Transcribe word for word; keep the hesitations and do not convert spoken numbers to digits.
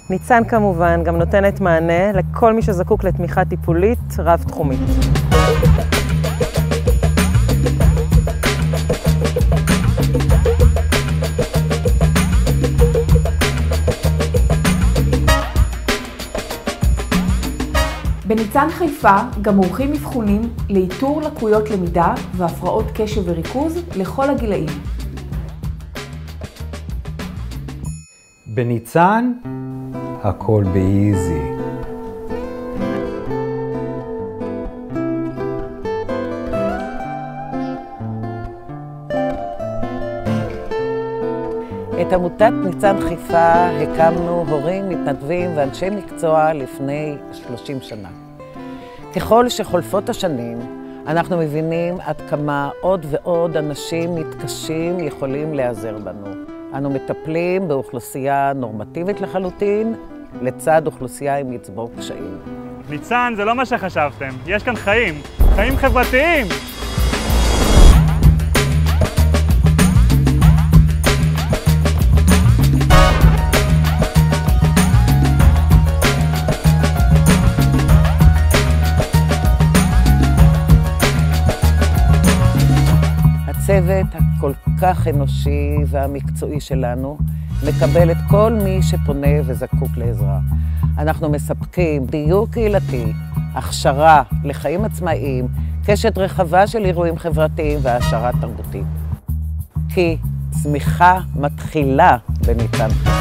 ניצן כמובן גם נותנת מענה לכל מי שזקוק לתמיכה טיפולית רב-תחומית. בניצן חיפה גם עורכים אבחונים לאיתור לקויות למידה והפרעות קשב וריכוז לכל הגילאים. בניצן הכל באיזי. את עמותת ניצן חיפה הקמנו הורים, מתנדבים ואנשי מקצוע לפני שלושים שנה. ככל שחולפות השנים, אנחנו מבינים עד כמה עוד ועוד אנשים מתקשים יכולים להיעזר בנו. אנו מטפלים באוכלוסייה נורמטיבית לחלוטין, לצד אוכלוסייה עם מצבור קשיים. ניצן, זה לא מה שחשבתם. יש כאן חיים, חיים חברתיים! הצוות הכל כך אנושי והמקצועי שלנו מקבל את כל מי שפונה וזקוק לעזרה. אנחנו מספקים דיור קהילתי, הכשרה לחיים עצמאיים, קשת רחבה של אירועים חברתיים והעשרה תרבותית. כי צמיחה מתחילה בניצן חיפה.